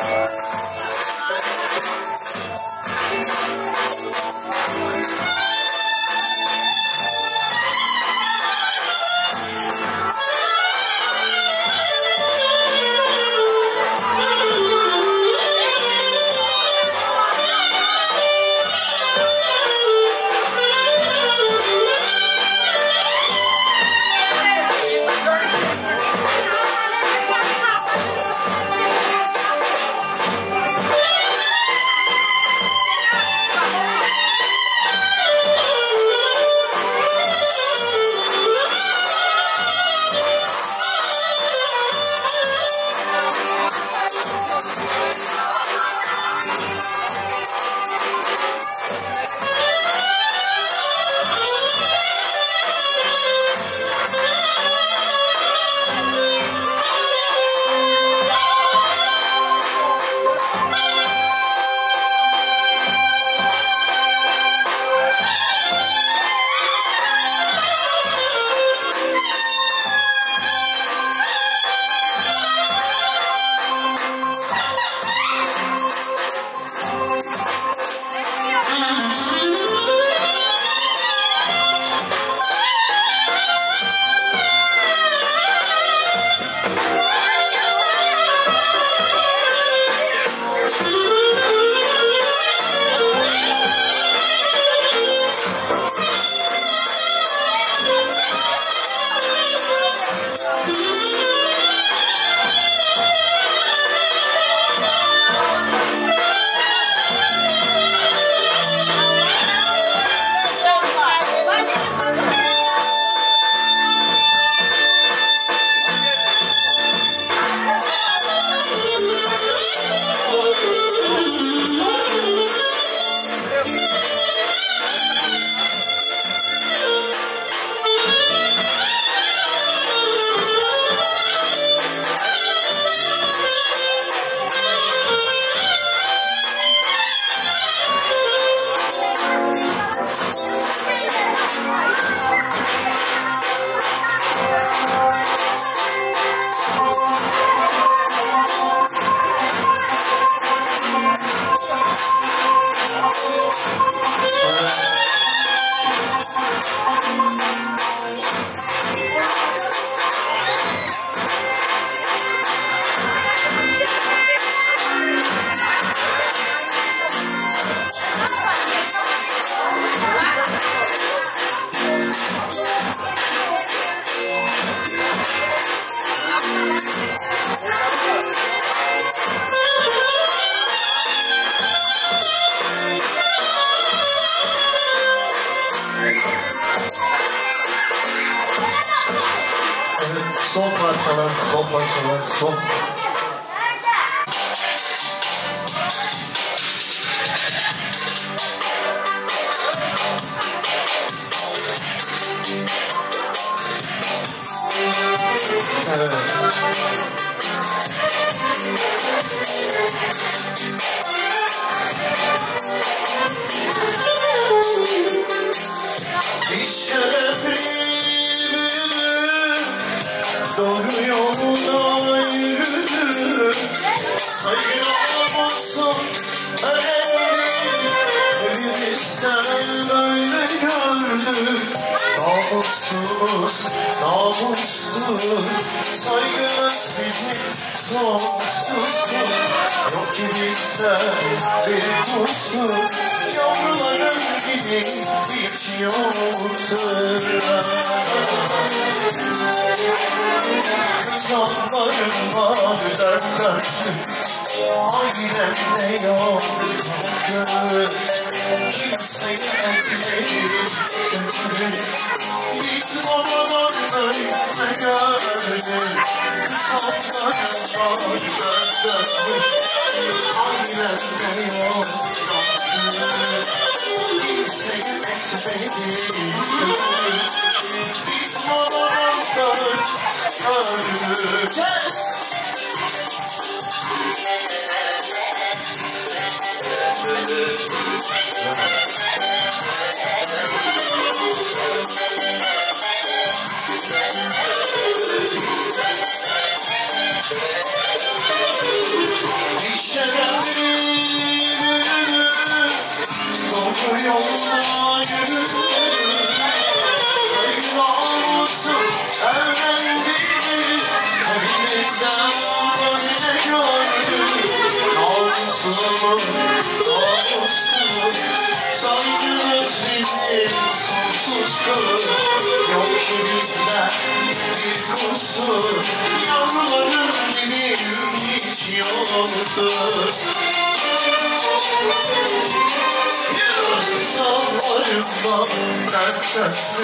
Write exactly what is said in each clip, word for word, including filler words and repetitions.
Son parçalar, son parçalar, son. Evet. Bir şerefliyim, doğru yolda yürüdüm. Saygın olsun önemli, hepimizden böyle gördüm. Namussuz, namussuz, saygımız bizim sonsuzdur. Yok ki bizden bir kusur, yavruların gibi hiç yoktur. Kızanlarım var dertlersin, ailemde yoktur. Kimseye etmeyin, biz babadan öyle gördük. Kızanlarım var dertlersin, ailemde yoktur. Kimseye etmeyin, biz babadan öyle gördük. Bir Doğru yolda yürü. Sayılar olsun öğrendi. Kalbimizden böyle gördüm. Namusum, namusum. Saygımız bizim sonsuzdur. Yok ki bizden bir kusur. Yavruların gibi hiç yoktur. Yıldızlarımdan dertlesin.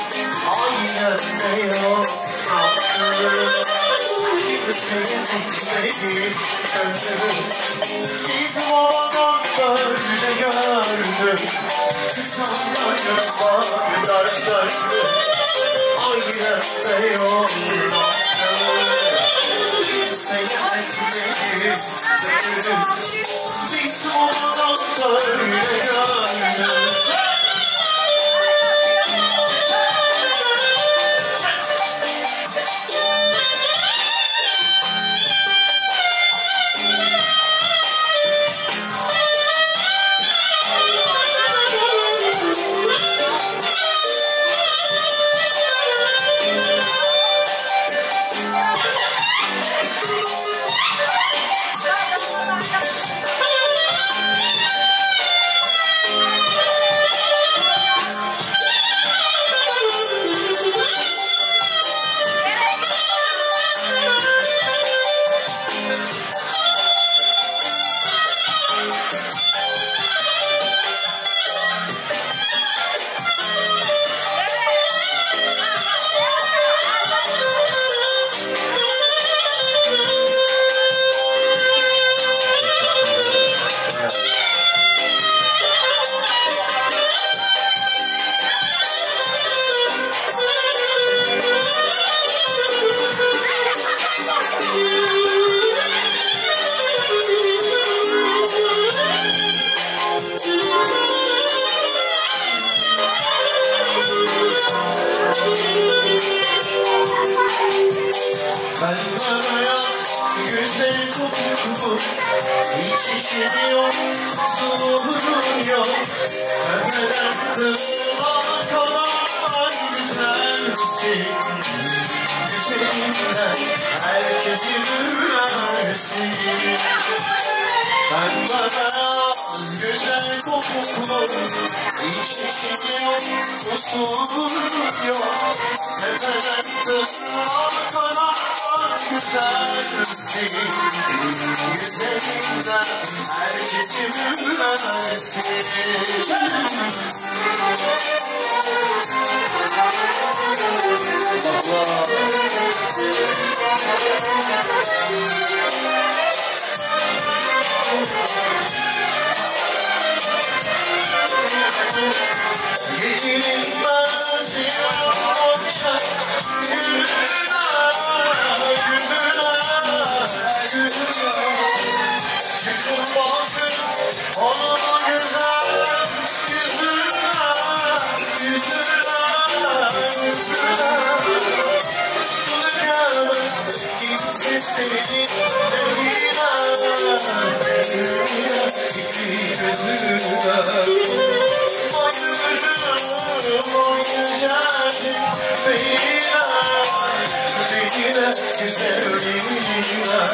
Aynen ne yoktur. Kimsenin etmediği ömrüm. Bizim oradan böyle gördüm. İnsanlarımdan dertlesin. Aynen ne yoktur. Kimsenin etmediği ömrüm. Bizim oradan böyle gördüm. Hiç işin yok, sorun yok. Ömreden tırnağa kadar güzelsin. Güzelinden herkesi ürlersin. Ben bana güzel kokulu. Hiç işin yok, sorun yok. Ömreden tırnağa kadar güzelsin. Güzelinden herkesi ürlersin. Getirilmez yoksa gülüler, gülüler, gülüler. Çıkın bakın onun güzel yüzüne, yüzüne, yüzüne. Su dökemez kimse senin eline, eline, iki gözüne. Güzelliğine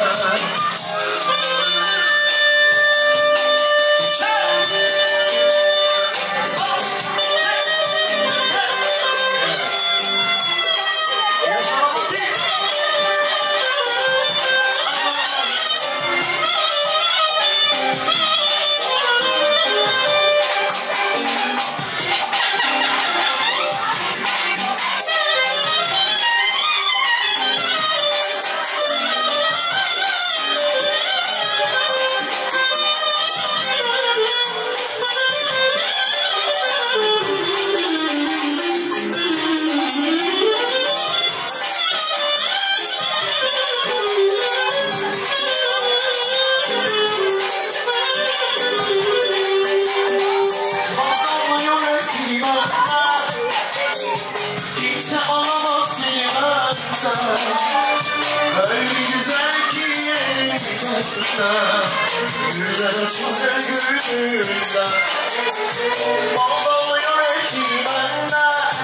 güller açılır güller Bağlıyor ekimende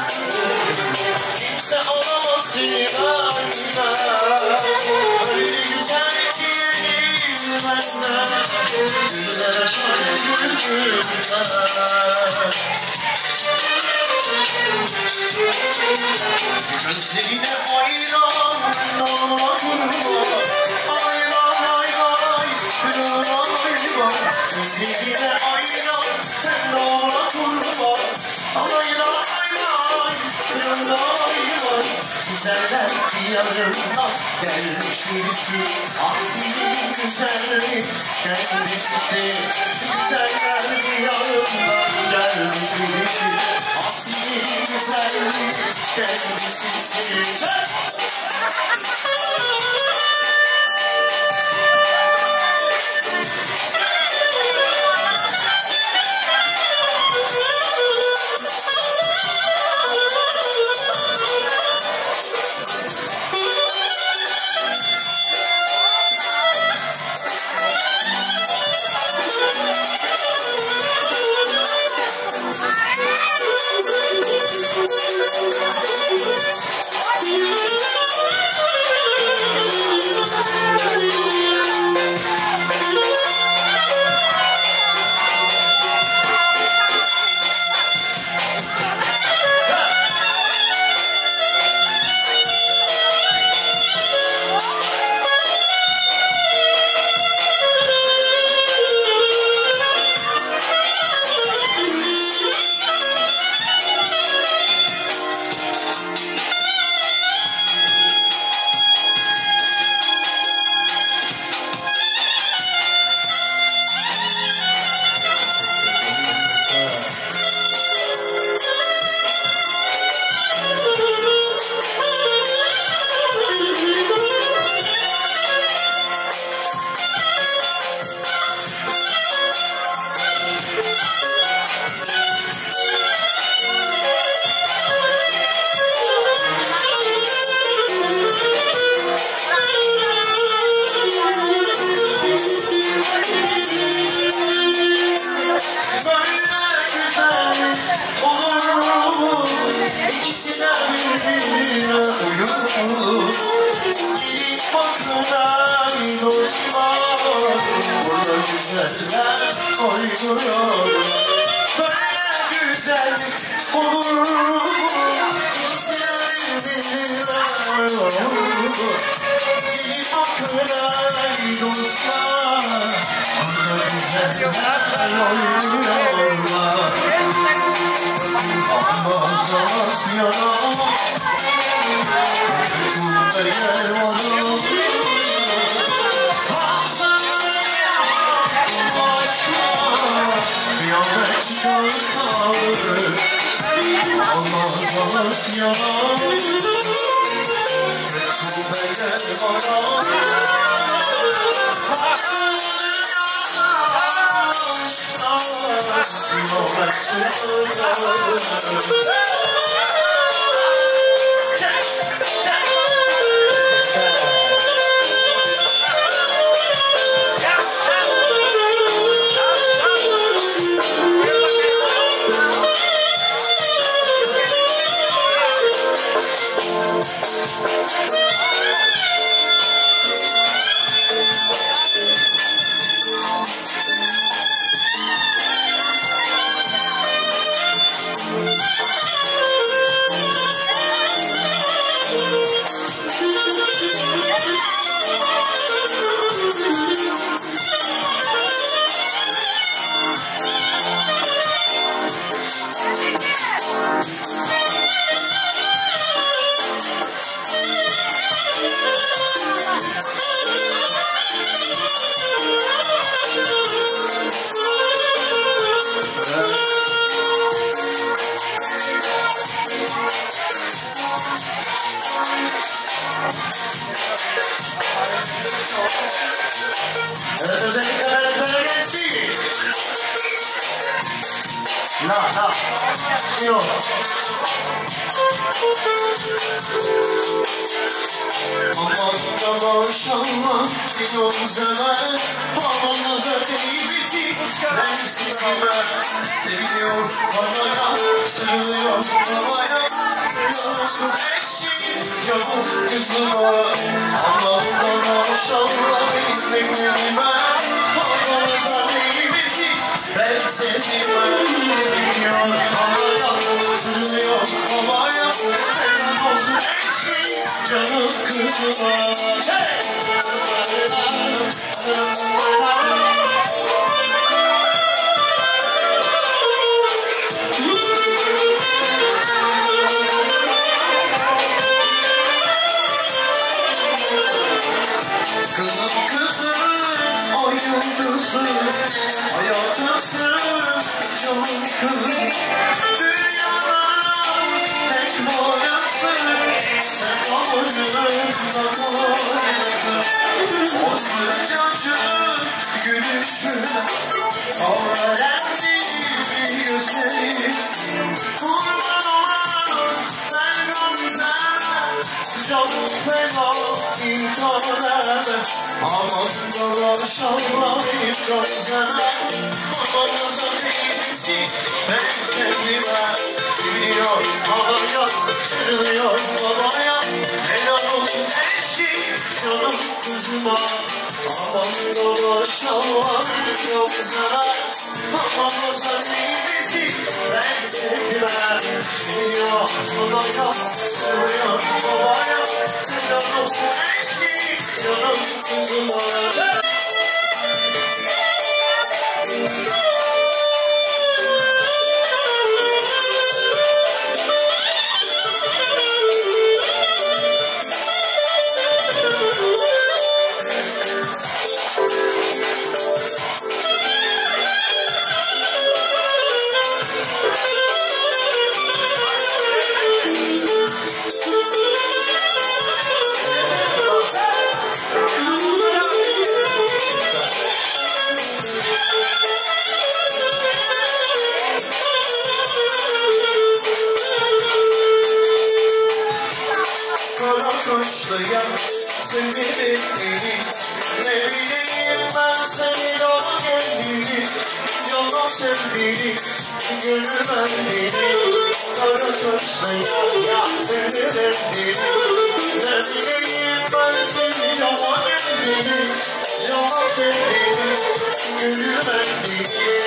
Kimse olamaz seni benden Öyle güzel ki benden Güller açılır güller Gözlerine hayran nana kurma Ayvan ayvan kırına ayvan Gözlerine hayran nana kurma Ayvan ayvan kırına ayvan Güzeller diyarından gelmiş birisi Asimin güzelliği kendisi Güzeller diyarından gelmiş birisi Asimin güzelliği kendisi Gelin bakın dostlar Burada güzeller oynuyor Böyle güzellik olur mu? İkisine birbirine Gelin bakın dostlar Burada güzeller oynuyorlar Ahmaz Asya'da Gel bana Hasan'ya başla Kıyamet çıkartır Olmaz Asya Resul'e gel bana Hasan'ya başla Kıyamet çıkartır لا لا يو Aman maşallah bir omzana Havamıza değmesi Ben sesime seviyor havaya Sırlıyor havaya Seviyorsun eşim Yapıp kızıma Aman maşallah benim gönlüme Havamıza değmesi Ben sesime seviyor havaya Sırlıyor havaya Seviyorsun eşim Canım kızıma hey! Kızım kızım, ay yıldızım, hayatımsın, canım kızım. Dünyada tek varasın, sen ayrılığında varasın. O sıcacık gülüşün, ağlayandı yüzlerin. Kurban olalım ben gamzeme, canım fena intihareme. Aman maşallah benim gamzeme, babanıza değilsin ben sesime. Sürüyor havaya, sürüyor babaya, helal olsun eşim canım kızıma. Aman maşallah benim gamzeme, babanıza değilsin ben sesime. Sürüyor havaya, sürüyor babaya, helal olsun eşim canım kızıma. Kuşluya seni bekleyip ne bileyim ben senin o kendini yalan sevdiğini gönül bendini kara kuşluya seni bekleyip ne bileyim ben senin o kendini yalan sevdiğini gönül bendini.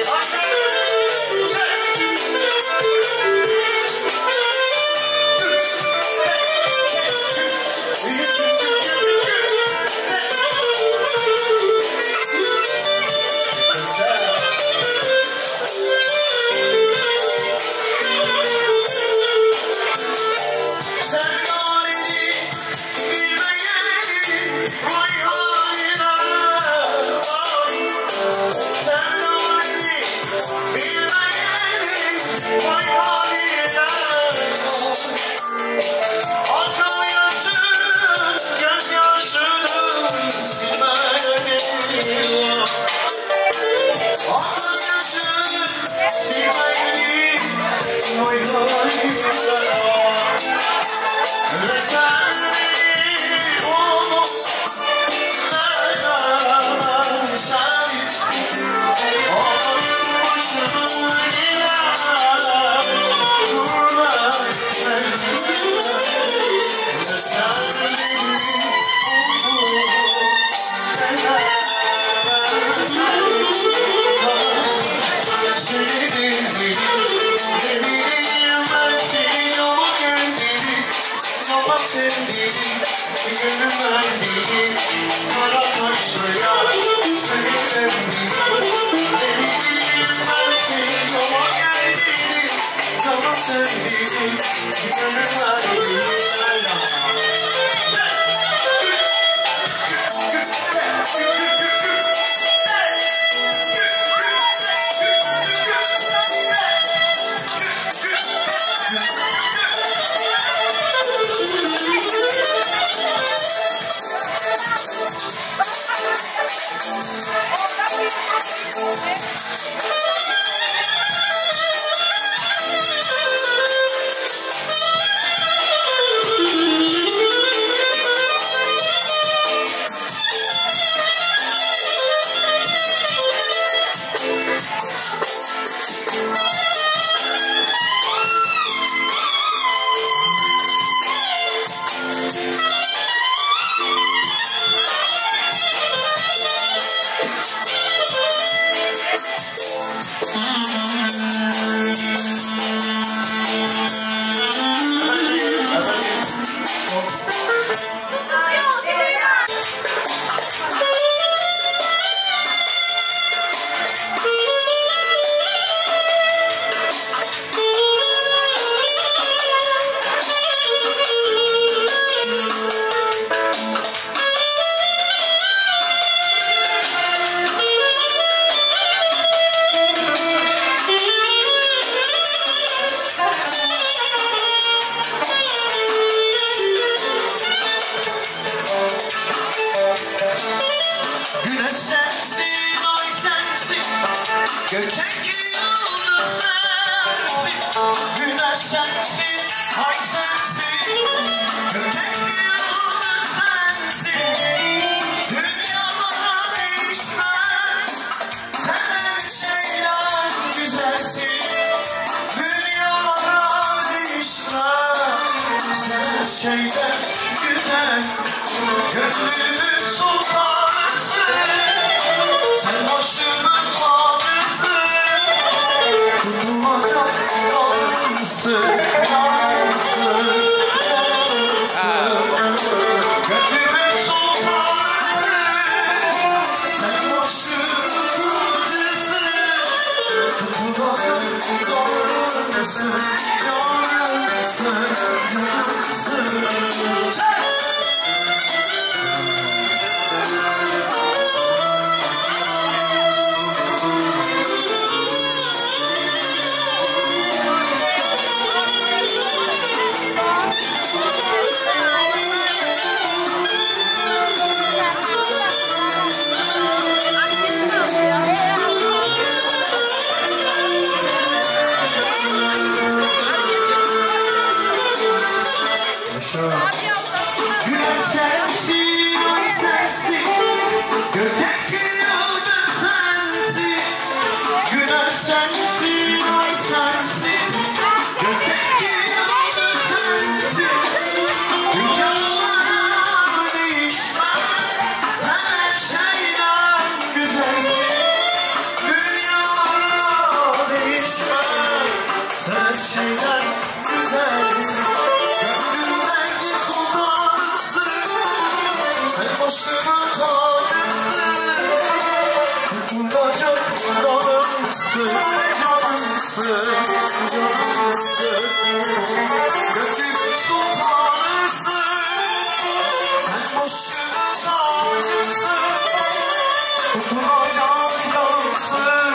Gökteki yıldız sensin, güneş sensin, ay sensin. Gökteki yıldız sensin, dünyalara değişmez. Sen her şeyden güzelsin, dünyalara değişmez. Sen her şeyden güzelsin, gönlümün sultanısın. Sen başımın tacısın, tutulacak yalnızsın, yalnızsın, yalnızsın. Gönlümün sultanısın, sen başımın tacısın, tutulacak yalnızsın, yalnızsın, yalnızsın. Güneş sensin, ay sensin, gökteki yıldız sensin. Güneş sensin, ay sensin, gökteki yıldız sensin. Dünyalara değişmez, sen her şeyden güzelsin. Dünyalara değişmez, sen her şeyden güzelsin. Başımın tacısın, tutulacak yalnızsın, yalnızsın, yalnızsın. Gönlümün sultanısın, sen başımın tacısın, tutulacak yalnızsın.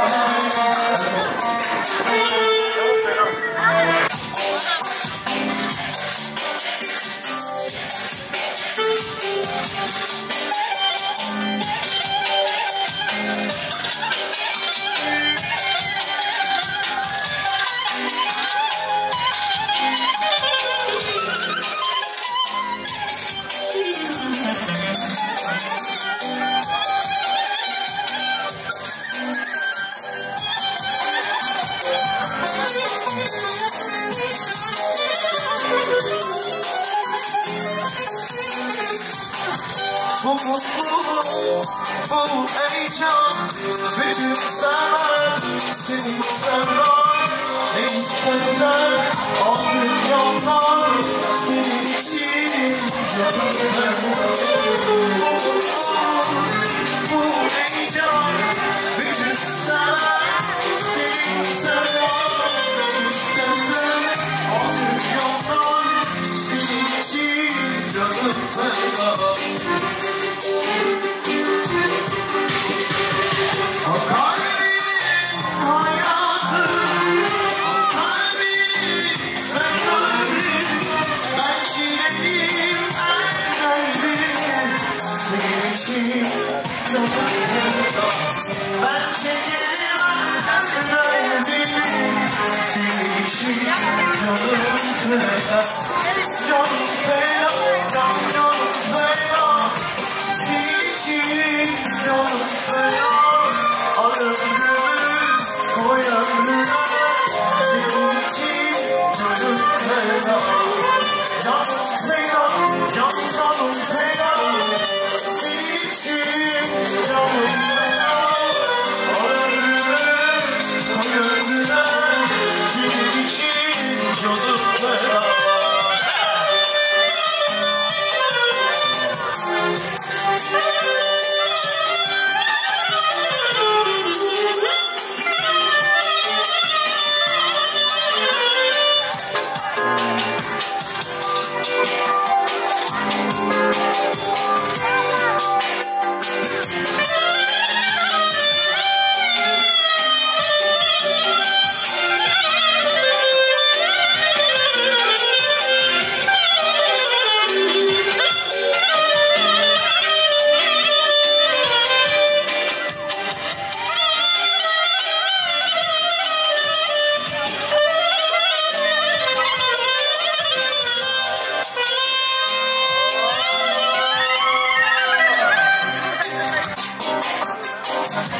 Bu mutluluk, bu heyecan, bütün zaman senin sevdan. Ne istersen aldın yollar, senin için yanımda. Bu mutluluk, bu heyecan, bütün zaman senin sevdan. Ne istersen aldın yollar, senin için yanımda. Ben çekerim kalbimi, senin için canım feda, canım feda, canım feda. Senin için canım feda, al ömrümü koy ömrüme. Senin için canım feda, canım feda, canım canım feda. Senin için canım feda, al ömrüme koy ömrüme. Senin için canım feda.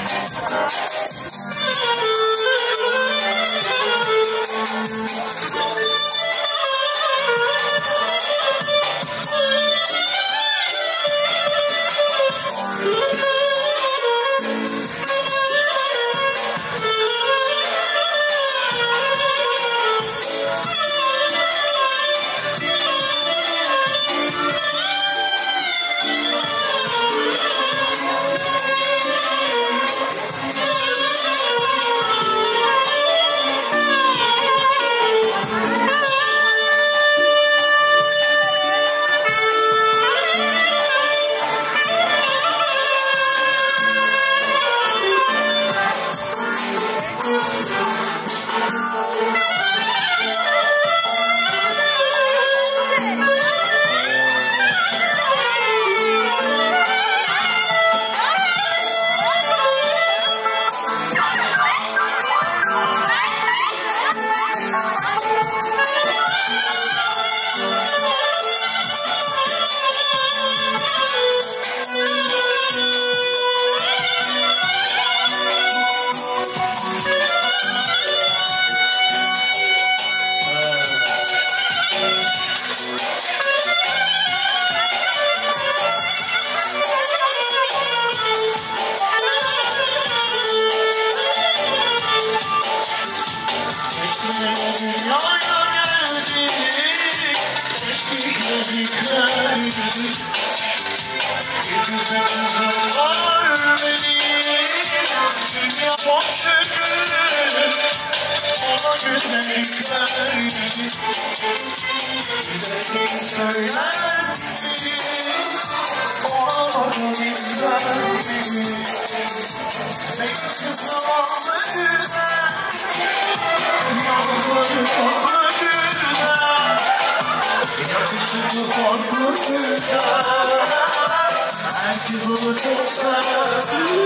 Çok şükür ona güzellikler güzellik söyler ona bakabilirler tek kızım oldu güzel yavruları tatlı güzel yakışıklı farklı güzel herkes onu çok sever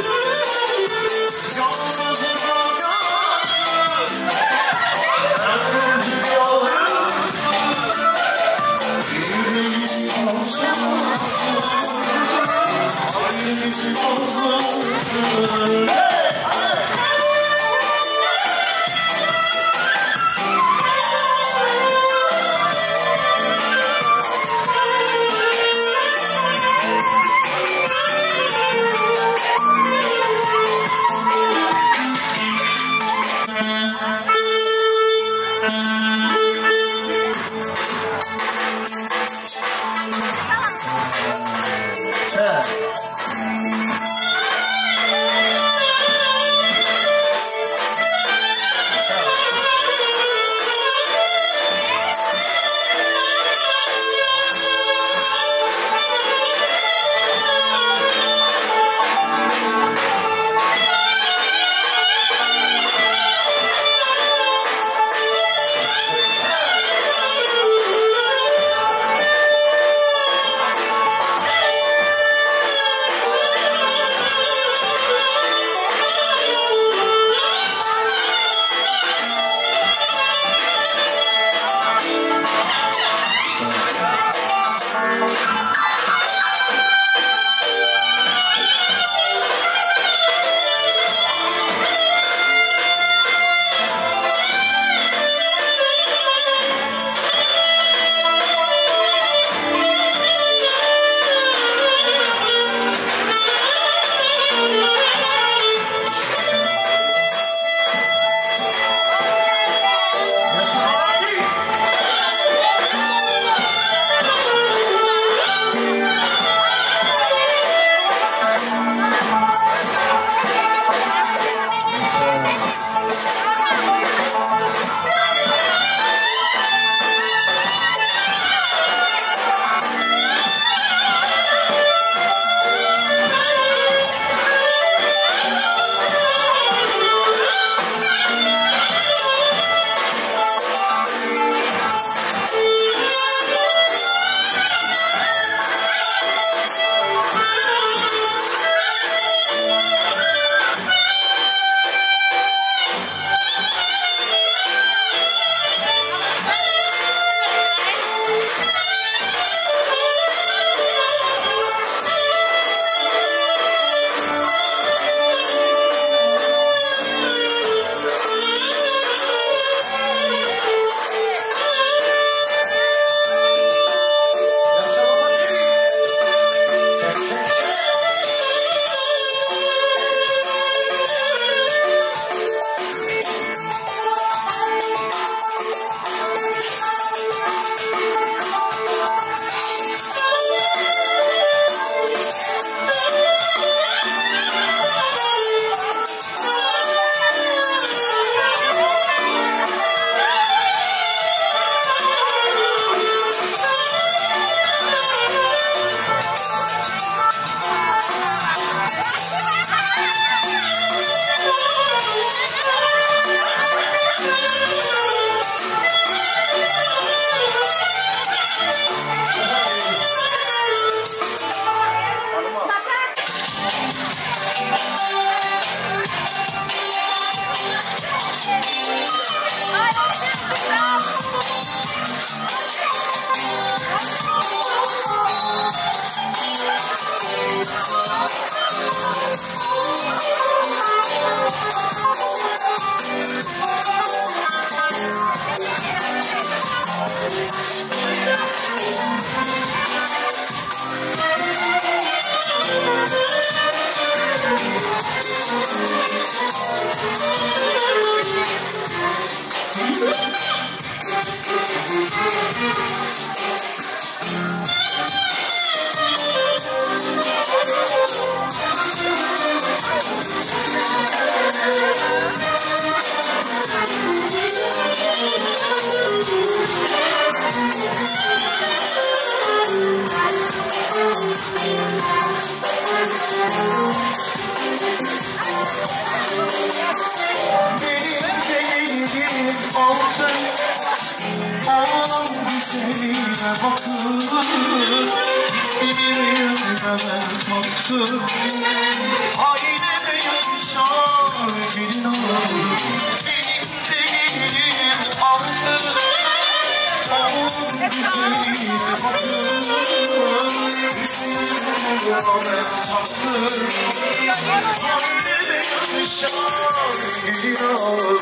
Bakır İstediğim hemen taktım Aileme yakışan gelin olur Benim de gelinim artık Onun güzeline bakır İstediğim hemen taktım Aileme yakışan gelin olur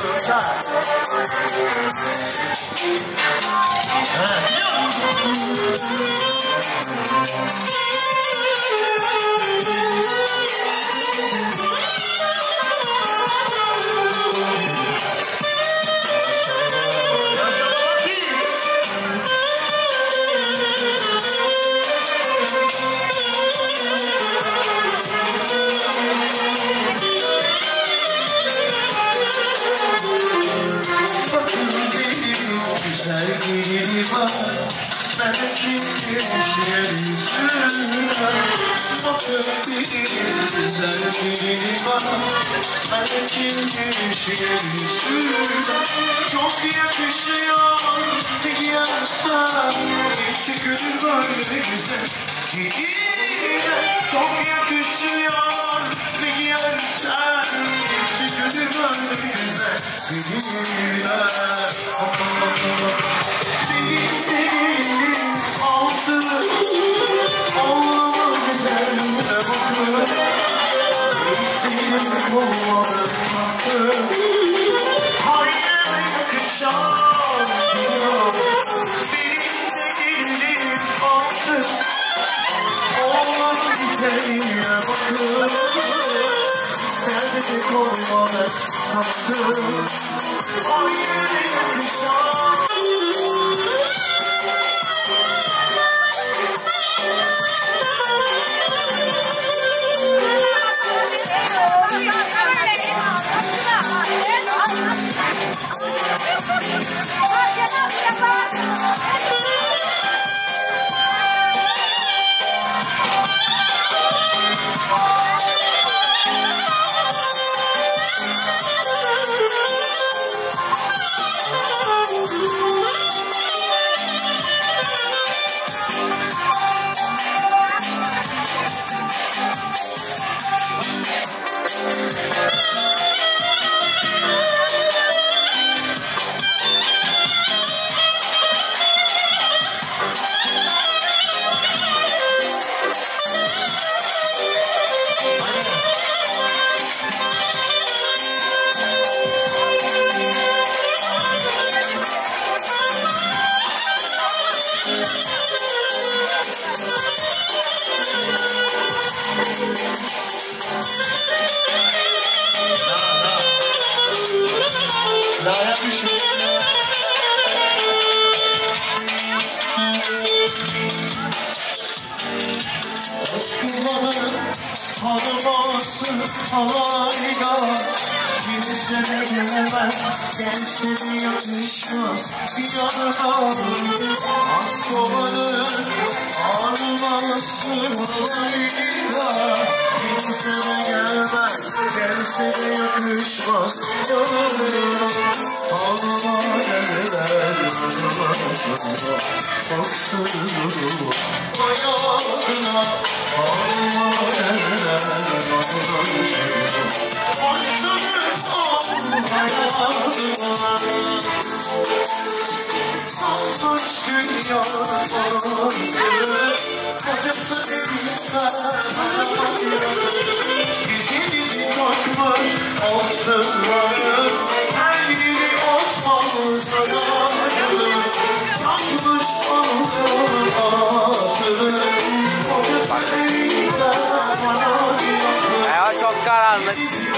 Güzel gelini var, ben kimdir yüzüne Bakın bir güzel gelini var, ben kimdir yüzüne Çok yakışıyor, peki yansa Geçi gönül böyle güzel geline Çok yakışıyor, peki yansa Geçi gönül böyle güzel geline Benim değilim altı Ağlama güzeline bakın İstedim olmadı taktı Hayreme yakışan biliyor Benim değilim altı Ağlama güzeline bakın İstedim olmadı taktı Hayreme yakışan Daha yapmışım. Askılanın tanıması halayla Kimsene gelemez, gelse de yakışmaz bir yanına Askılanın tanıması halayla Kimsene gelmez, gelse de yakışmaz yanına Ağlama neler, ağlama sana baksana hayatına Ağlama neler, ağlama sana hayatına Salmış dünya kocası elinden bana bakıyor. Dizi dizi takmış altınları, her biri Osmanlı sarayı. Takmış altınları, kocası elinden bana bakıyor. Ya çok karanlık.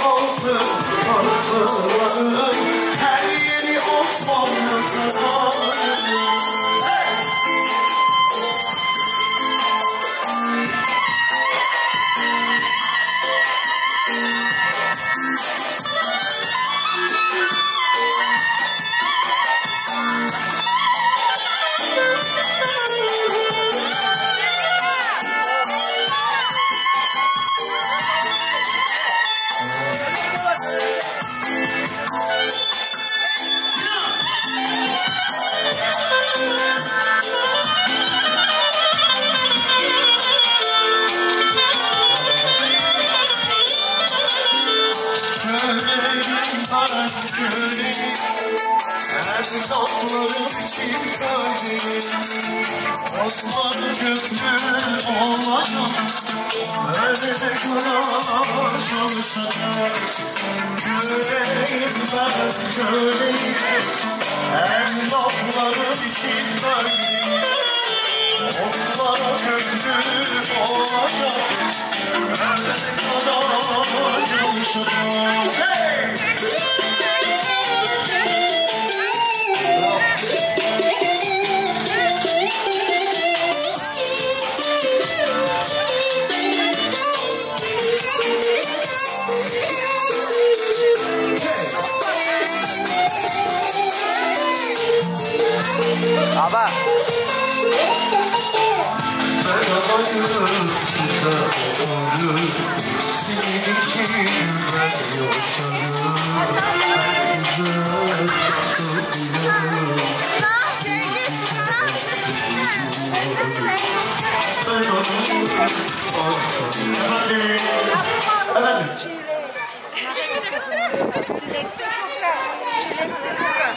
Her yeri Osmanlı sarayı. Köleğim, her dağlarım için köleğim. Osmanlı köprü olacak, nerede kıraç olsa da. Köleğim ben köleğim, her dağlarım için köleğim. Osmanlı köprü olacak, nerede kıraç olsa da. Baba. Ben alayım size olur, senin için ben yaşarım. Ben size yaşarım. Ben alayım efendim. Efendim. Çilekli koka. Çilekli koka.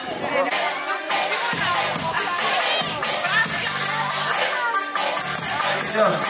Gideceğiz.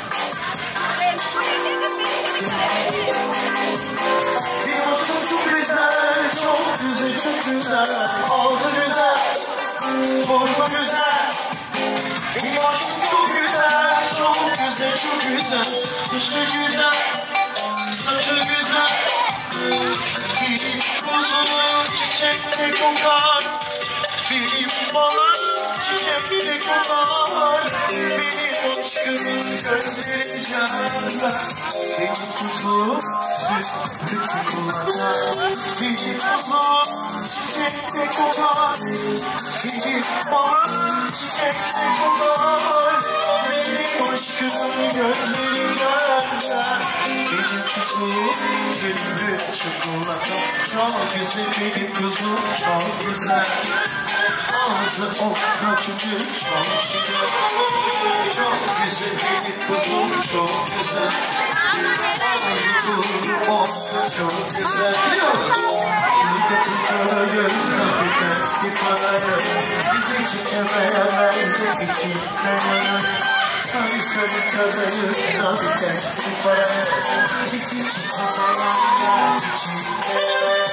Bir aşkım çok güzel, çok güzel, çok güzel. Ağzı güzel, burnu güzel. Bir aşkım çok güzel, çok güzel, çok güzel. Saçı güzel, saçı güzel. Bir kuzu çiçekte kokar, bir balık çiçekte kokar. Benim aşkımın gözleri canlar, benim kuzum sütlü çikolata. Benim kuzum çiçekte kokar, bir balık çiçekte kokar. Benim aşkımın gözleri canlar, benim kuzum sütlü çikolata. Çok güzel benim kuzum, çok güzel. Ağzı okla çünkü çok güzel. Çok güzel benim kuzum, çok güzel. Ağzı kuru okla çok güzel. Yıkatınca gözler eski parayı, bizi çekemeye bence içimden. Sarı sarı kadayıftan eski parayı, bizi çekemeye içimden.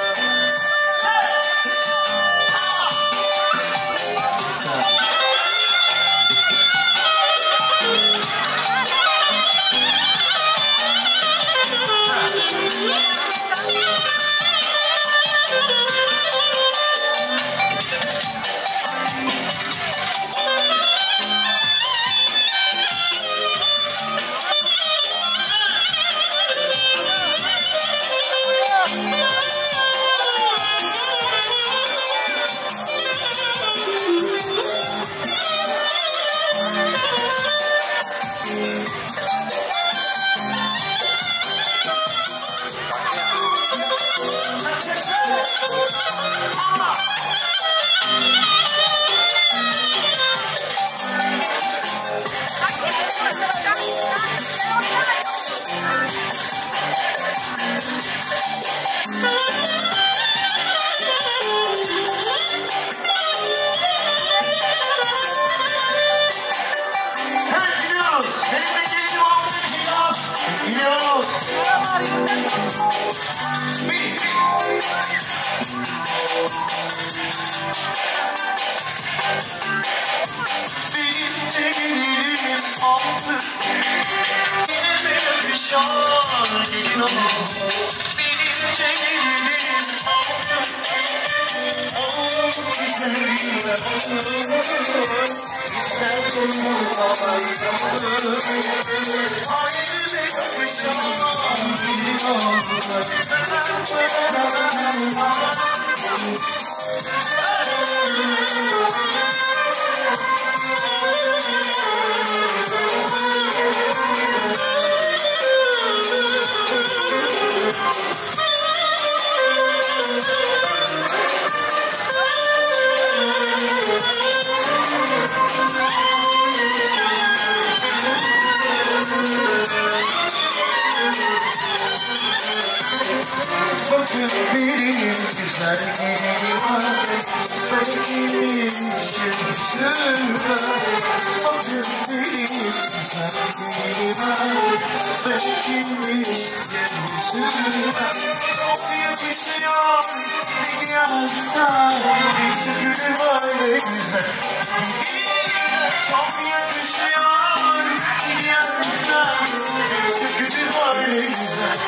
No, benim gelinim oh, güzeline bakır İster canım ayrılır ayrılıkmış an biliyorlar bakın benim güzel gelinim var benim yüzümde bakın benim güzel gelinim var benim yüzümde çok yakışıyor bir yansa bir gülü var ne güzel çok yakışıyor bir yansa bir gülü var ne güzel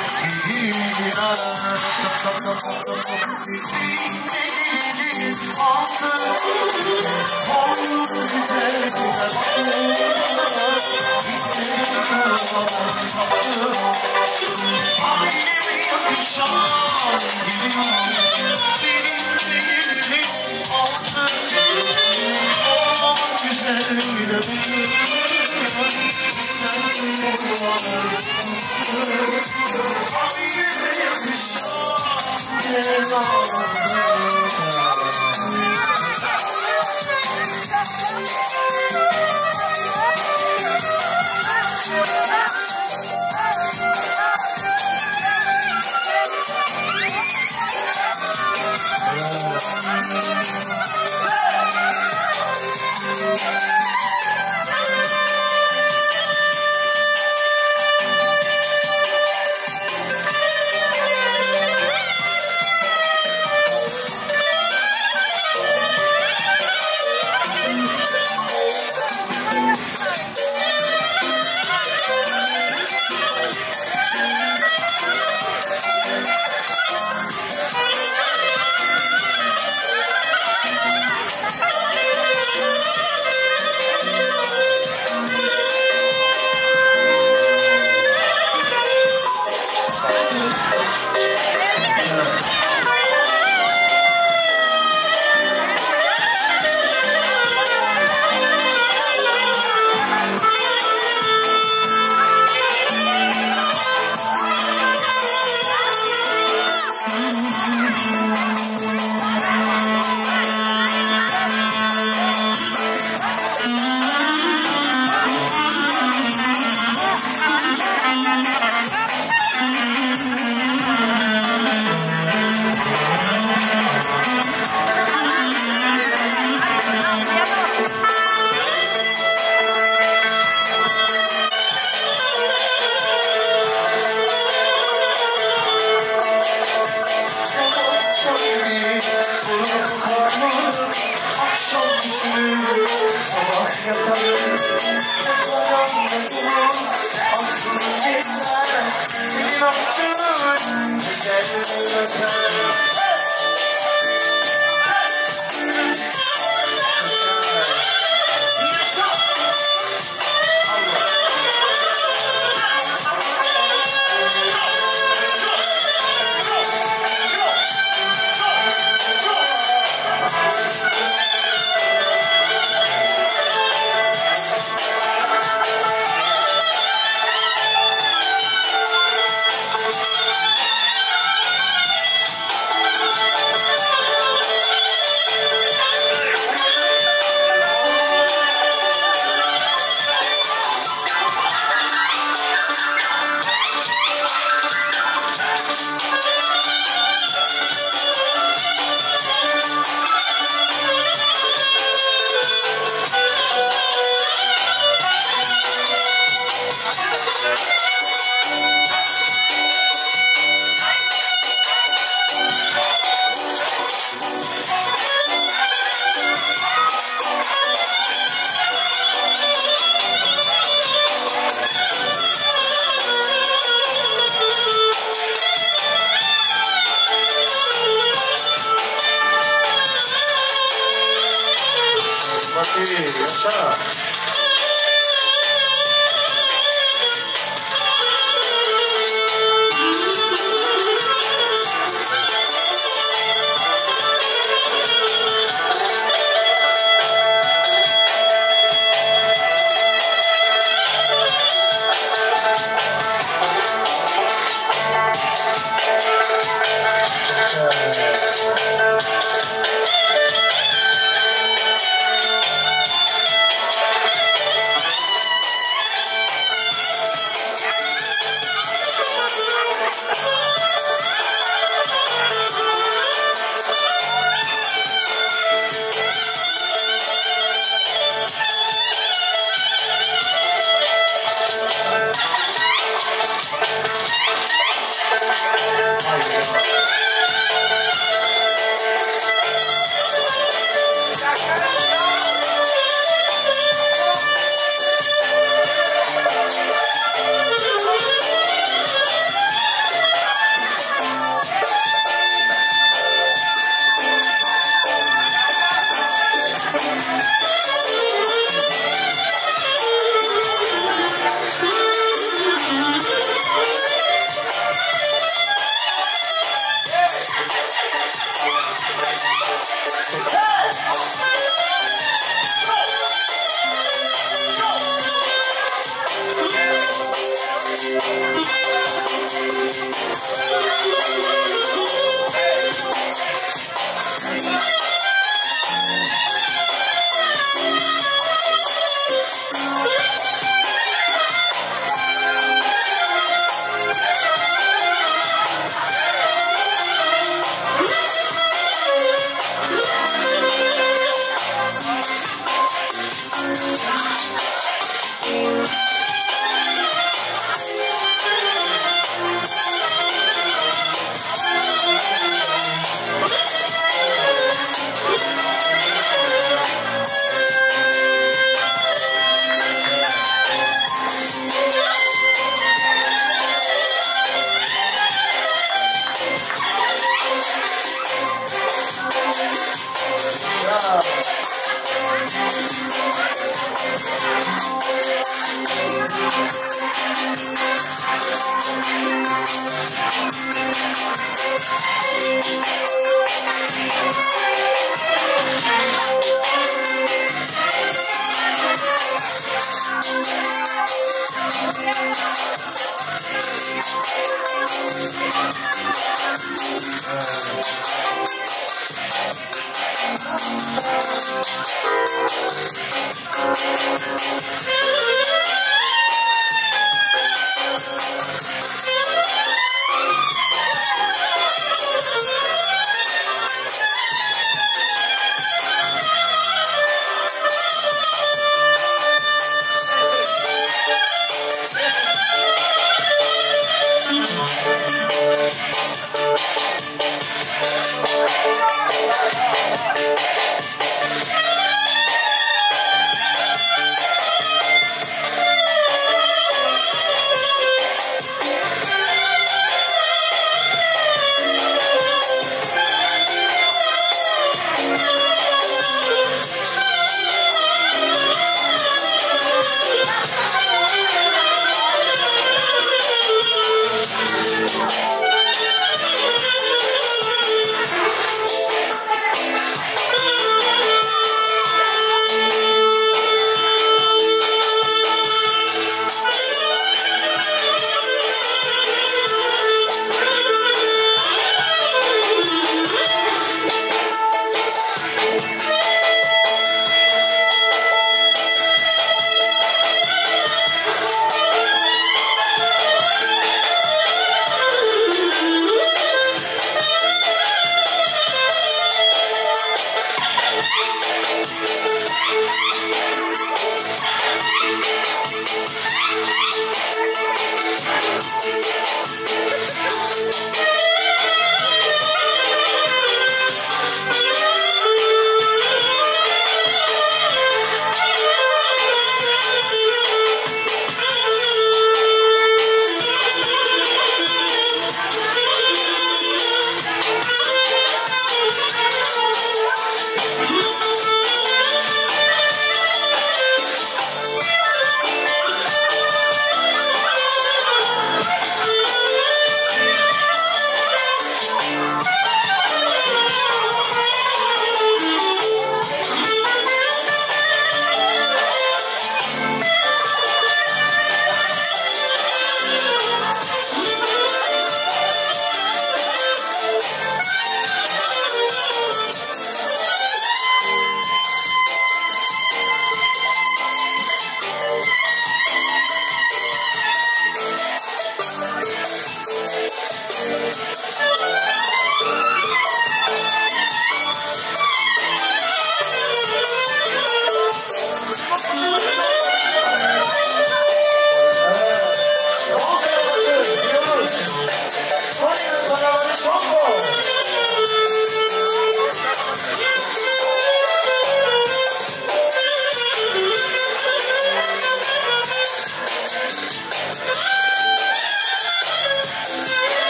İyi, yaşa.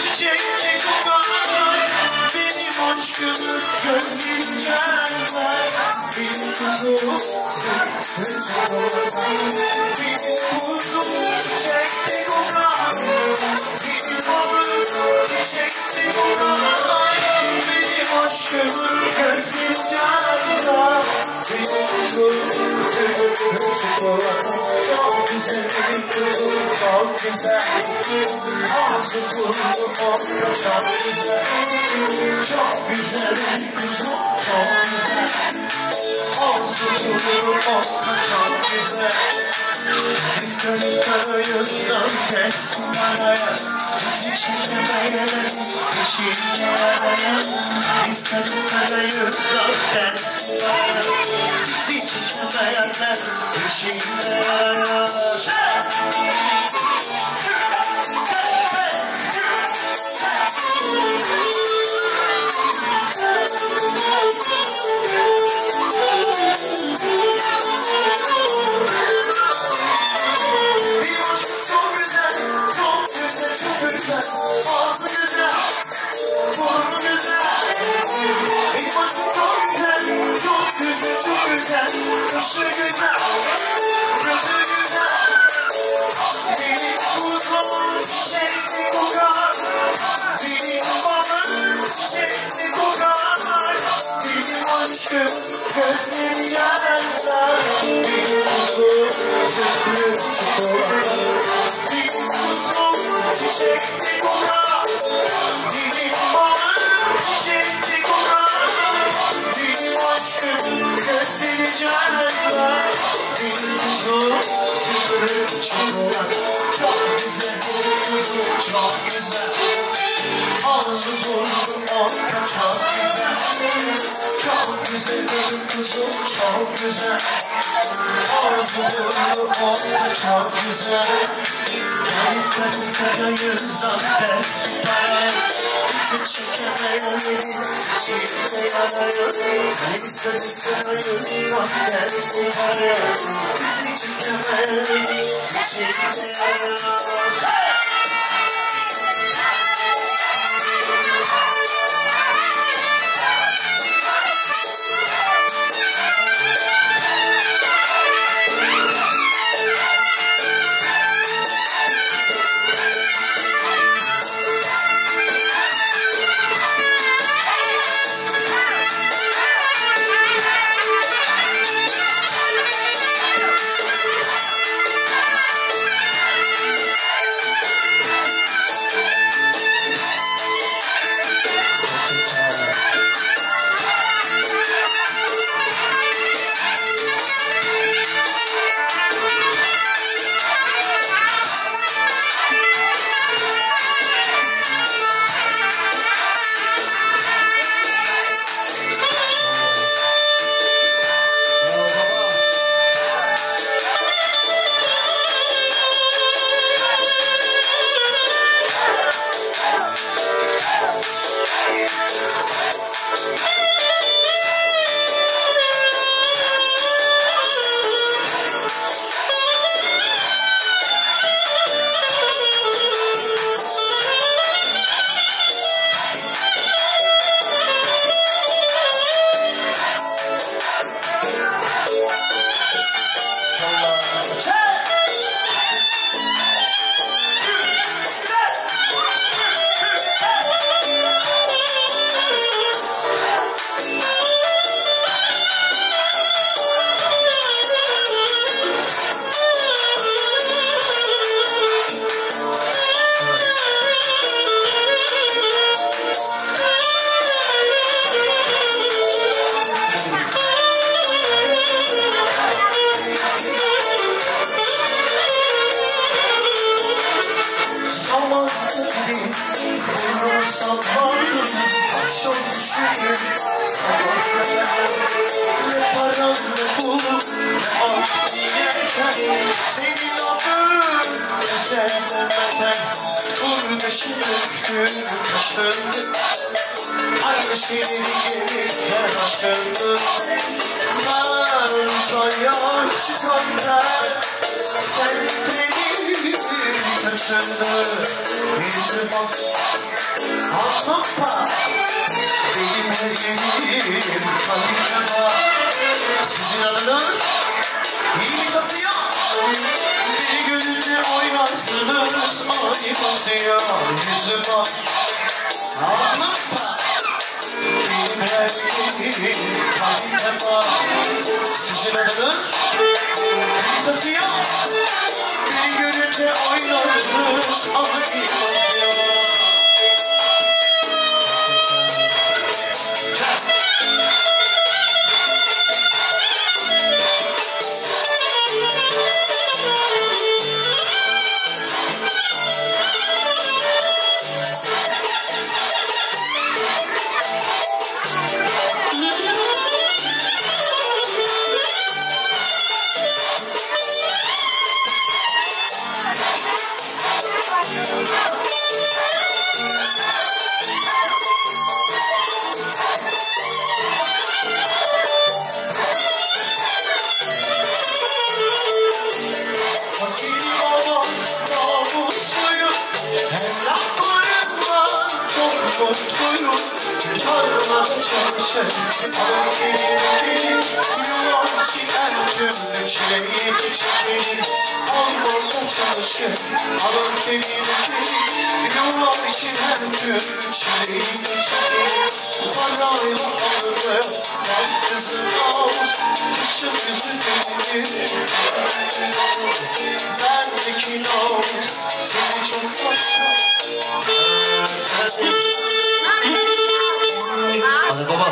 çiçekli kokar. Benim aşkımı gözlerim çerler. Benim kuzum benim kuzum çiçekli kokar. Benim balım çiçekli kokar. Benim aşkımı gözlerim çerler. Benim kuzum çikolata. Çok güzel benim kuzum, çok güzel. Ağzı burnu orta çok güzel. Çok güzel benim kuzum, çok güzel. Ağzı burnu orta çok güzel. Lütfen sarayından kessin araya. Bizi çekemeyelim peşinde araya. Lütfen sarayından kessin araya. Bizi çekemeyelim peşinde araya. Ağzı güzel, burnu güzel. Benim aşkım çok güzel, çok güzel, çok güzel. Kaşı güzel, gözü güzel. Benim kuzum çiçekli kokar. Benim balım çiçekli kokar. Benim aşkım gözlerim yanlar. Benim kuzum sütlü çikolata. Benim kuzum çiçekli kokar. Benim balım çiçekli kokar. Benim aşkım gözleri canlar. Benim kuzum sütlü çikolata. Çok güzel, kuzum çok güzel. Ağzı burnu orta çok güzel. Çok güzel benim kuzum, çok güzel. Ağzı burnu orta çok güzel. Deniz deniz karayızdan ters para. Bizi çekemeyelim çiçekle yanayız. Deniz deniz karayızdan ters para. Bizi çekemeyelim çiçekle yanayız. Senin adın güzel demeden burada şimdi taşındı. Aynı senin gelirken aşındı. Ben uzaya çıkanlar sen beni taşındı yüzü bak anlatma benim her yerim kalbime sizin adınız iyi kasıyor beni görünce oynarsınız ay basıyor yüzü bak anlatma benim her yerim kalbime sizin adınız iyi kasıyor beni görünce oynarsınız ay basıyor. Mutluyum, tarlada çalışır Alın gelin gelin, yuvan için her türlü çileyi geçirin Almanda çalışır, alın gelin gelin Yuvan için her türlü çileyi geçirin Parayla alınır, yaz kızın ağız Kışın yüzü denilir Bendeki naz, sizi çok başka Hadi baba.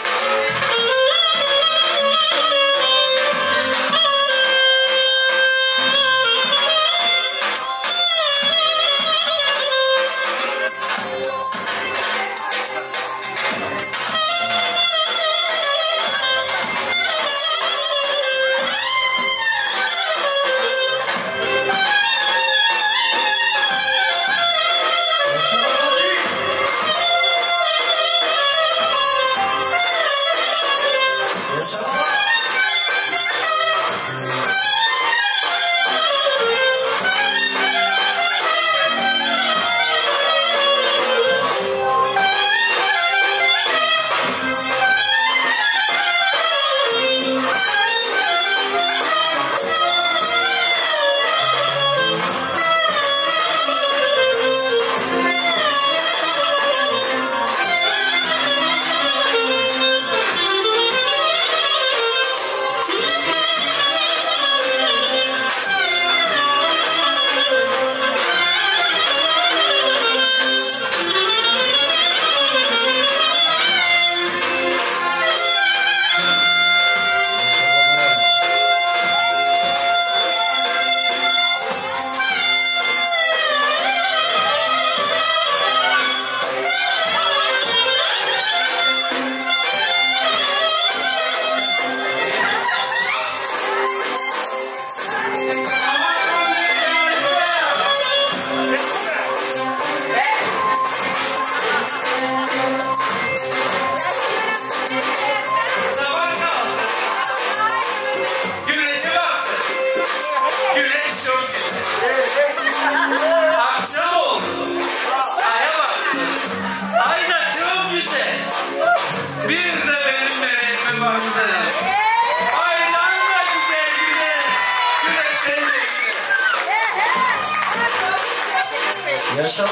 Yaşa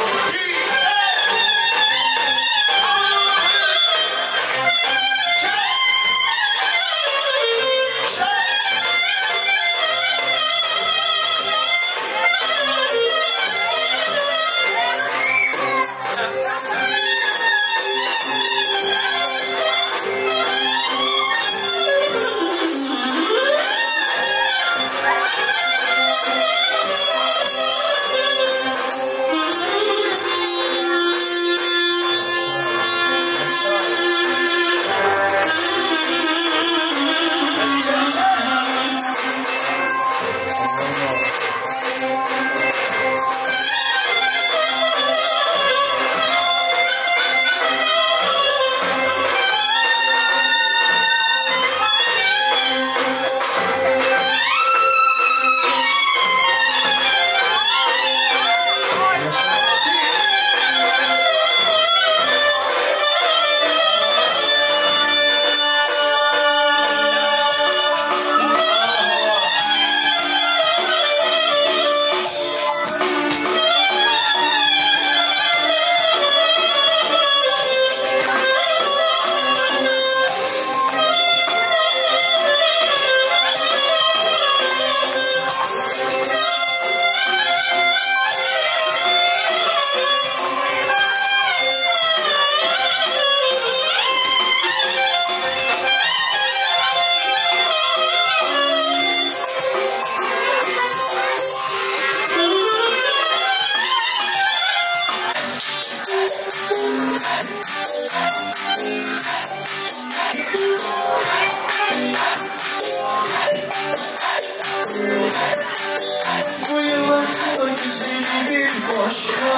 Bu yılın güzeli bir başka,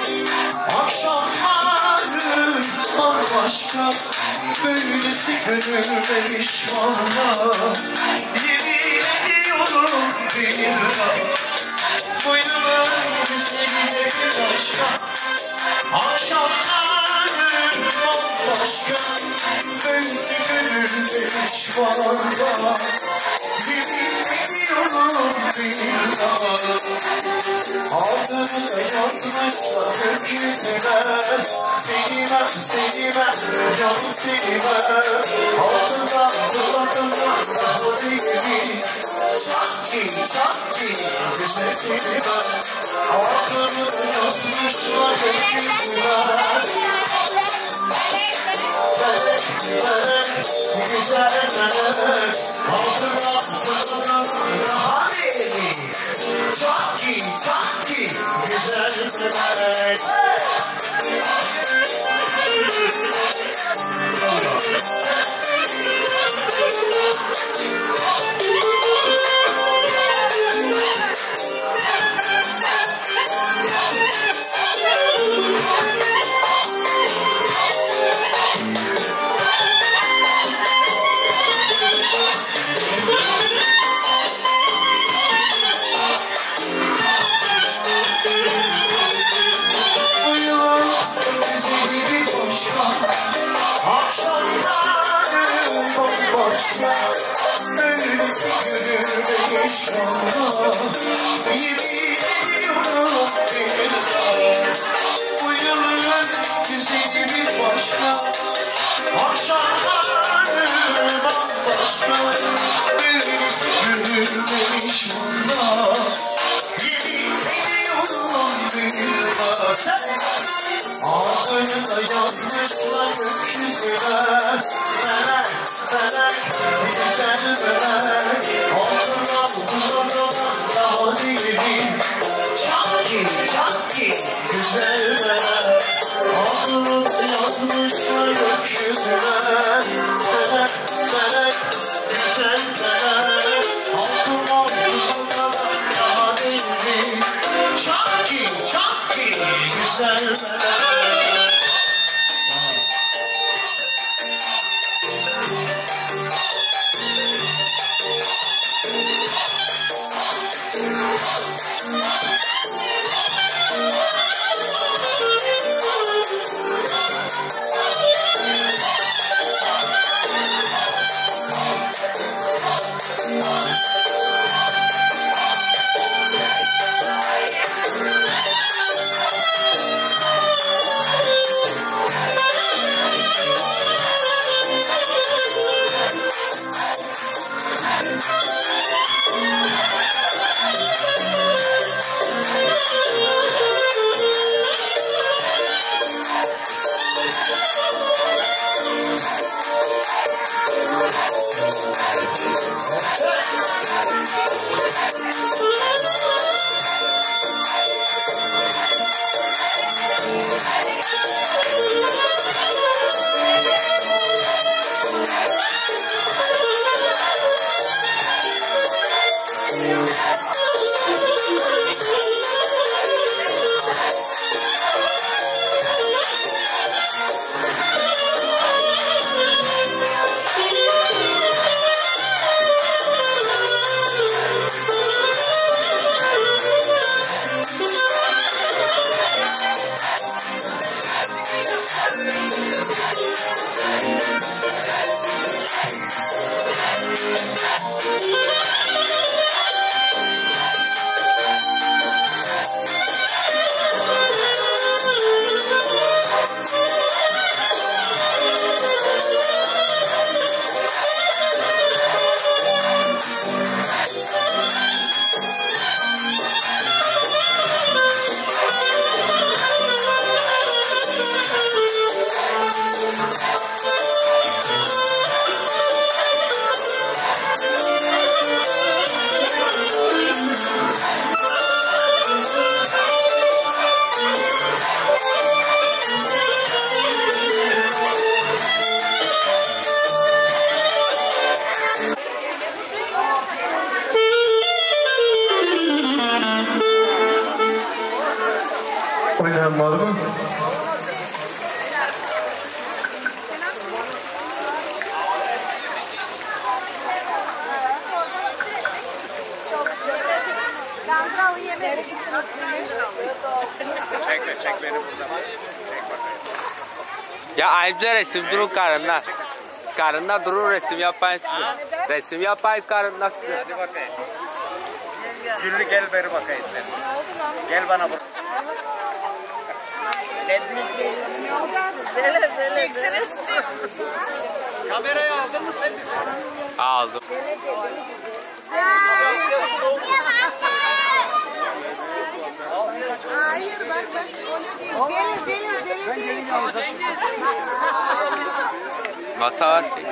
akşamları bambaşka. Böylesi görülmemiş valla, yemin ediyorum bir daha. Bu yılın güzeli bir başka, akşamları bambaşka. Böylesi görülmemiş valla, yemin ediyorum bir daha. Altını da yazmışlar gökyüzüne, sevmem sevmem canım sevmem. Altından kulakından daha değil, çakki çakki güzel sevmem. Altını da yazmışlar gökyüzüne, melek melek güzel melek. Altından kulakından daha değil, çakki çakki güzel melek. Böylesi görülmemiş valla, yemin ediyorum bir daha. Bu yılın güzeli bir başka, akşamları bambaşka. Böylesi görülmemiş valla, yemin ediyorum bir daha. Adını da yazmışlar gökyüzüne, melek melek güzel melek. Altından kulağından daha değil, çakki çakki güzel melek. Adını da yazmışlar gökyüzüne, melek melek güzel melek. Altından kulağından daha değil, çakki çakki güzel melek. Ya ayrıca resim durun karında. Karında durun resim yapayım size. Resim yapayım karında size. Hadi bakayım. Güllü gel beri bakayım sen. Gel bana bak. Böyle böyle böyle. Kamerayı aldın mı sen bizi? Aldım. Hayır bak bak onu değil. Deli deli deli değil. Masa var ki.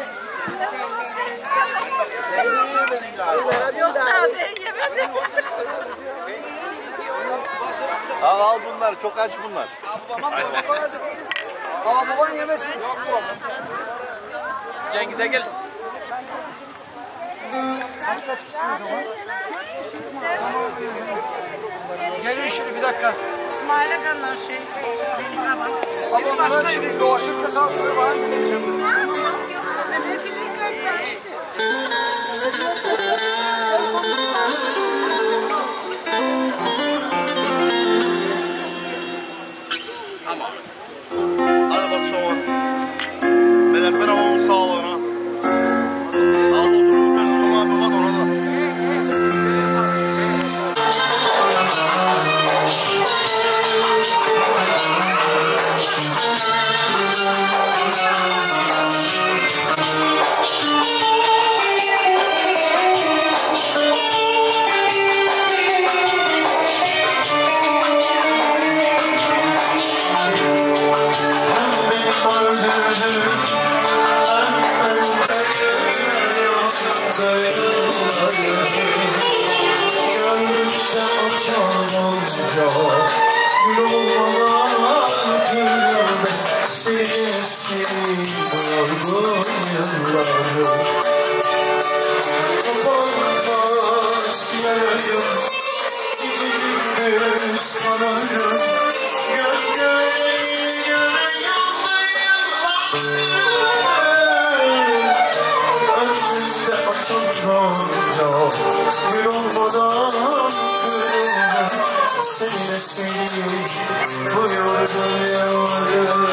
Yok daha ben yemedim. Al al bunlar çok aç bunlar. Aa baban yemesin. Cengiz'e gelsin. Gelin şimdi bir dakika. İsmail'e kanlar şey. Benim bak. Ama bunlar şimdi dolaşıp da sana söyle bana. Hadi bak soğuk. Ben ben ama sağ ol ona. Al otur ben soğuk abi bak ona da. Gül olmadan kırıldım, seni sevdim, buyurdum yavrum.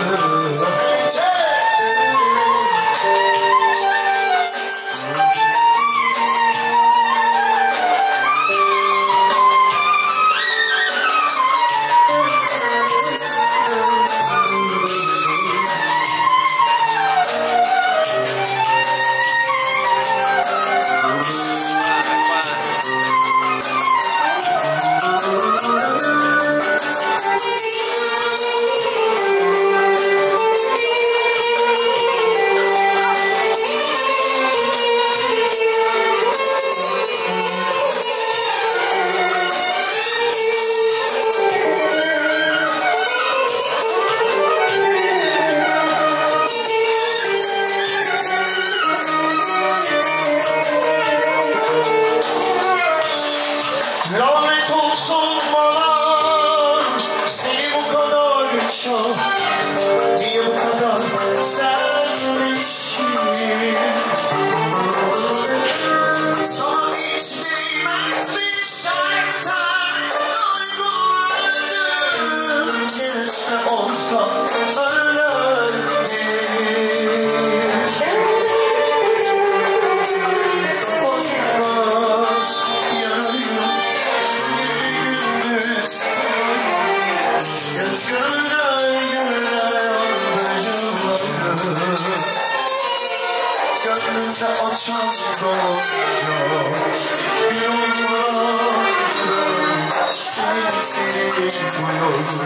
Lanet olsun bana, seni bu kadar çok, niye bu kadar sevmişim? Sana hiç değmezmiş şeytan, duygularım geçme olsa ölürüm. Olmaz yarayım. Gönlümde açan gonca bir ummadım, seni seviyorum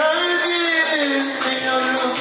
geldim diyorum.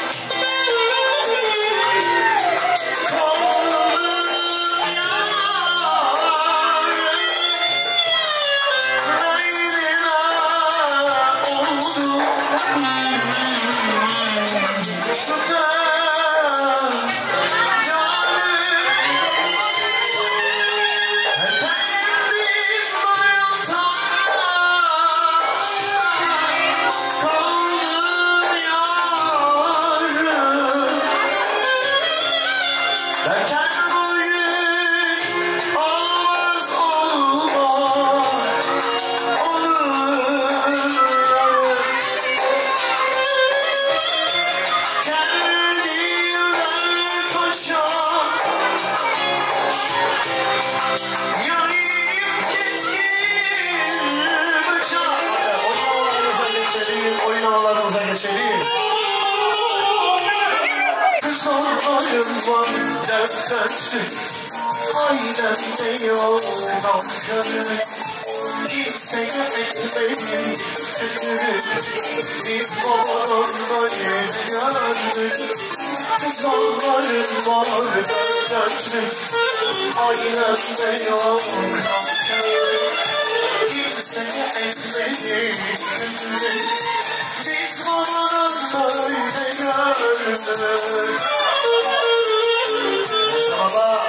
Oyunlarımıza geçelim. Zorlarım var dert dertlik, ailemde yok nankörlük. Kimseye etmeyin kötülük, biz babalarla yeni gördük. Zorlarım var dert dertlik, ailemde yok nankörlük. Kimseye etmeyin kötülük, biz babalarla öyle gördük. Baba.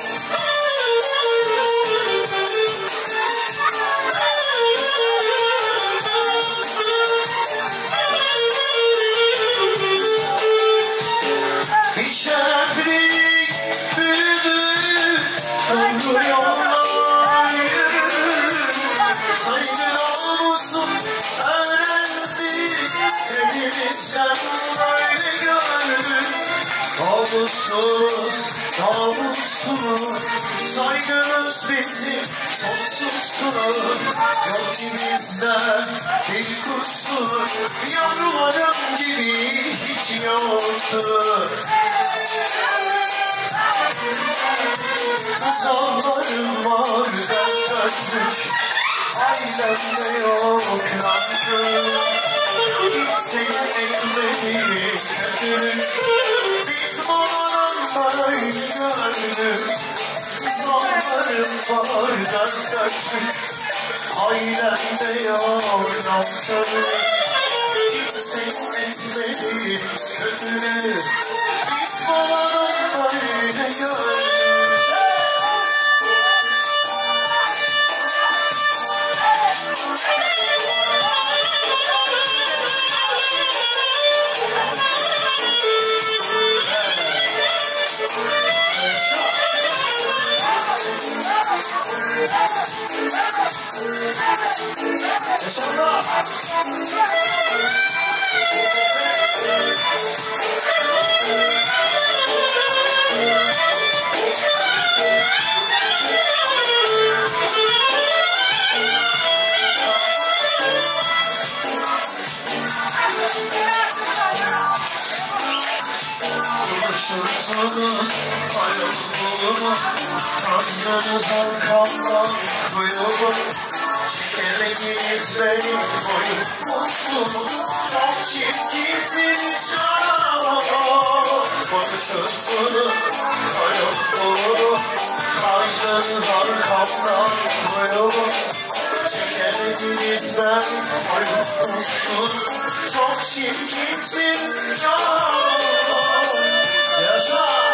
Bir şeflik büyüdü, sonlu yollar yürüdü. Saygı namusun öğrendi, hepimizden böyle gördük. Namussuz, namussuz, saygımız bizim sonsuzdur. Yok ki bizde bir kusur, yavrularım gibi hiç yoktur. Zorlarım var dert dörtlük, ailemde yok nankör. Kimseye etmedi kötülük, biz babalarla öyle gördük. Zorlarım var dert dörtlük, ailemde yok nankör. Kimseye etmedi kötülük, biz babalarla öyle gördük. İnşallah. Konuşursunuz hayatımı, tarzınız arkamdan kuyumu. Çekemediniz beni boyun mutlu, çok çirkinsiniz canım. Konuşursunuz hayatımı, tarzınız arkamdan kuyumu. Çekemediniz beni boyun mutlu, çok çirkinsiniz canım. Yaşa!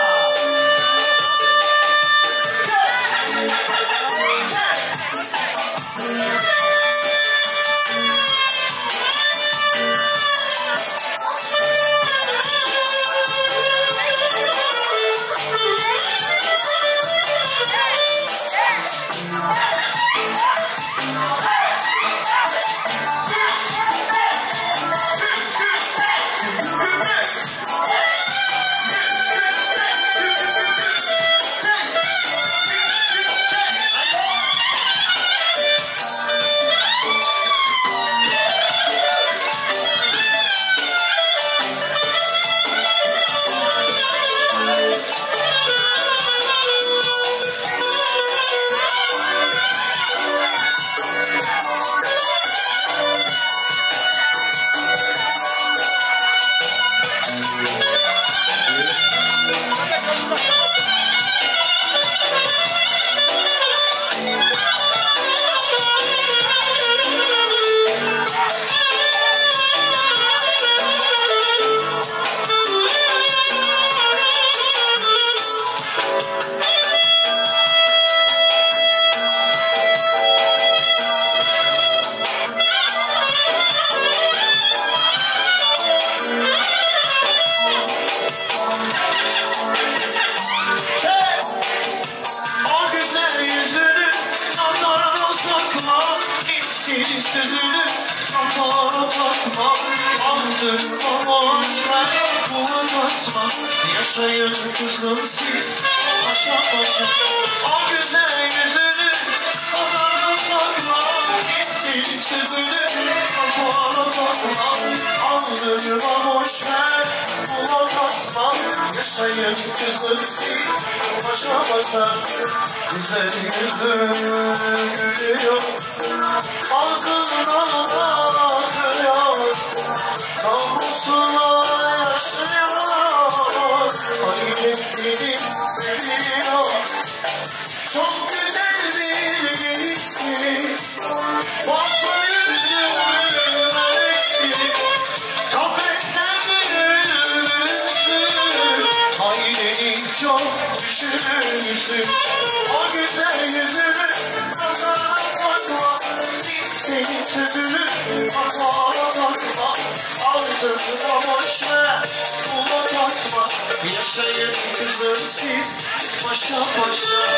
aldırma boşver, bulamazma. Yaşayın kızım siz paşa paşa. O güzel yüzünü kazanı sakla, gitsin sözünü kapağına bakma. Aldırma boşver, bulamazma. Yaşayın kızım siz paşa paşa. Güzel yüzün gülüyor, ağzından akıyor, namusuna yaşıyor, ailesini seviyor. Çok güzel bir gençsin, fazla yüzün meleksin, kafesten gülürsün, aileni çok düşünürsün. O güzel yüzünü nazara sakla, senin sözünü kapağına takma. Aldırma boşver, buna takma. Yaşayın kızım siz paşa paşa.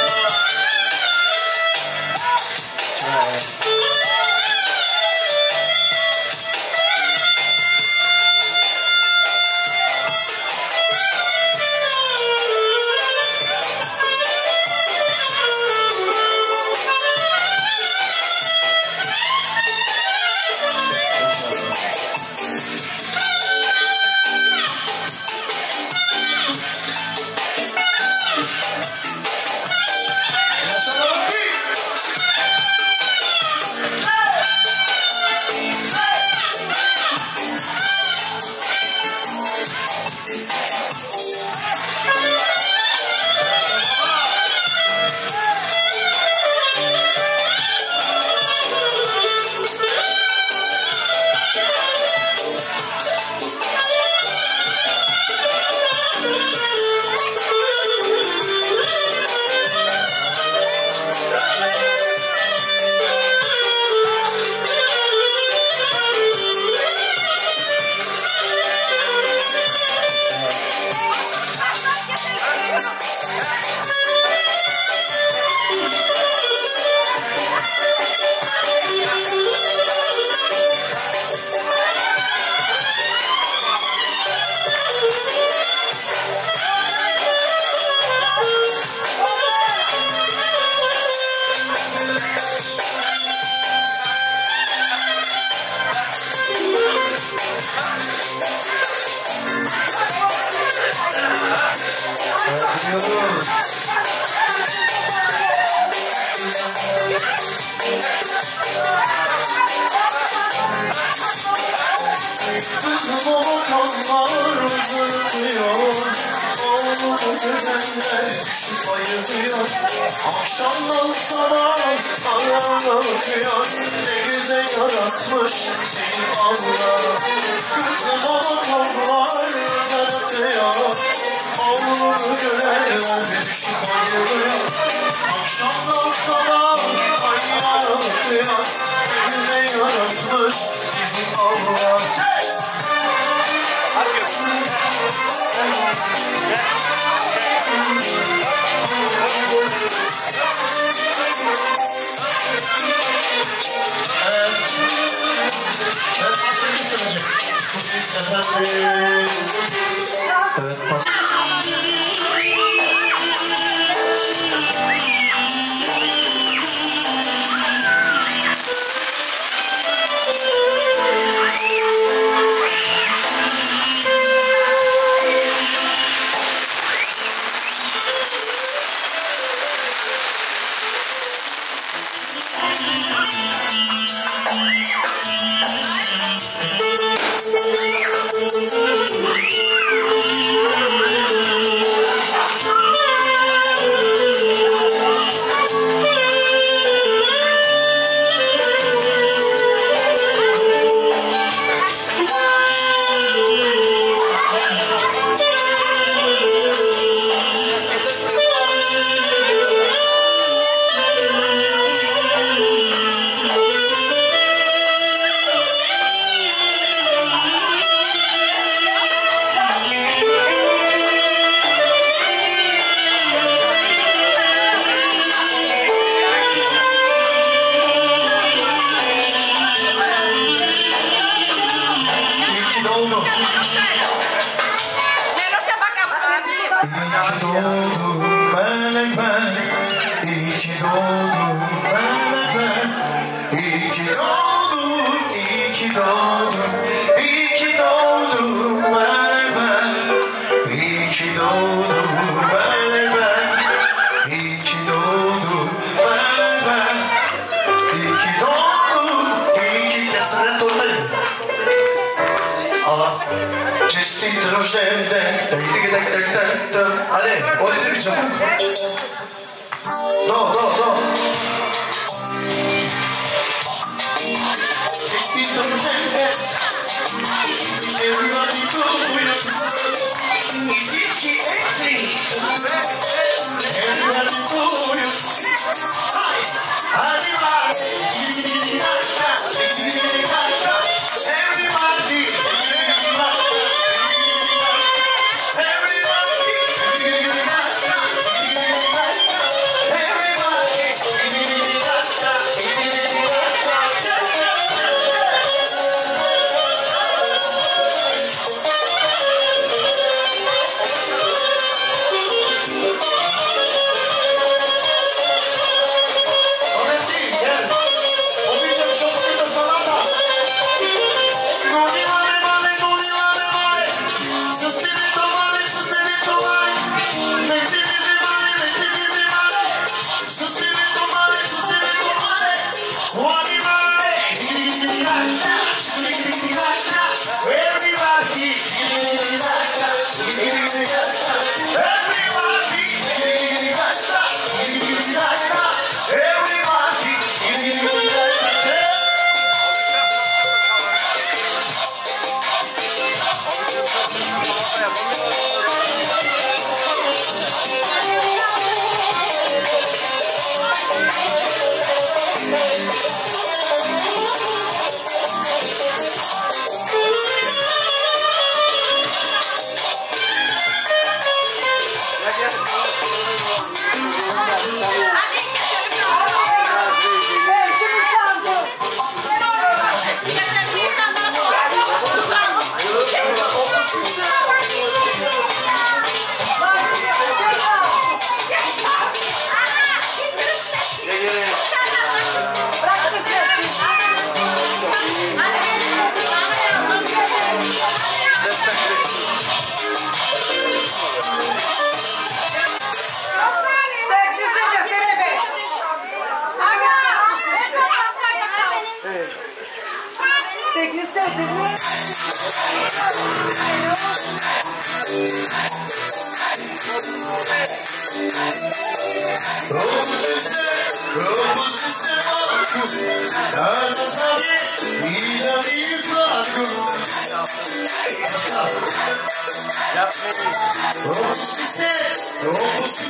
Kızım o kanlar uzatıyor, oğlumu görenler düşüp ayırıyor. Akşamdan sabah anlatıyor, ne güzel yaratmış seni Allah. Kızım o kanlar uzatıyor, oğlumu görenler düşüp ayırıyor. Akşamdan sabah anlatıyor, ne güzel yaratmış bizim Allah. Evet, pas. Thank you. doğdun. İyi ki doğdun melek ben. İyi ki doğdun melek ben. İyi ki doğdun, iyi ki doğdun. İyi ki doğdun melek ben. İyi ki doğdun melek ben. İyi ki doğdun melek ben. İyi ki doğdun, iyi ki kesene tortayı. Allah. Честит рожден ден, allez, on les dit çabuk. Non, non, non. Честит рожден ден, everybody do it. Изиски экстри, everybody do it. Hi, everybody, everybody.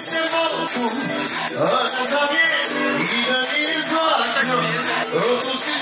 Oh,